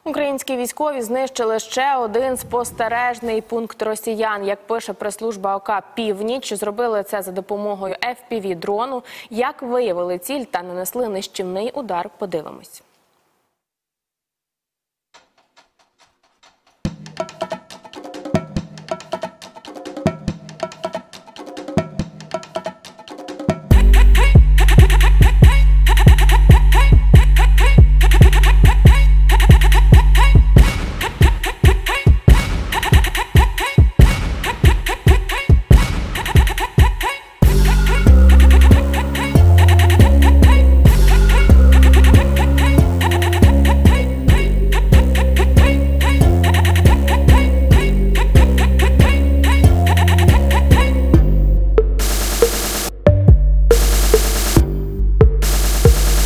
Українські військові знищили ще один спостережний пункт росіян. Як пише прес-служба ОК «Північ», зробили це за допомогою FPV-дрону. Як виявили ціль та нанесли нищівний удар – подивимось.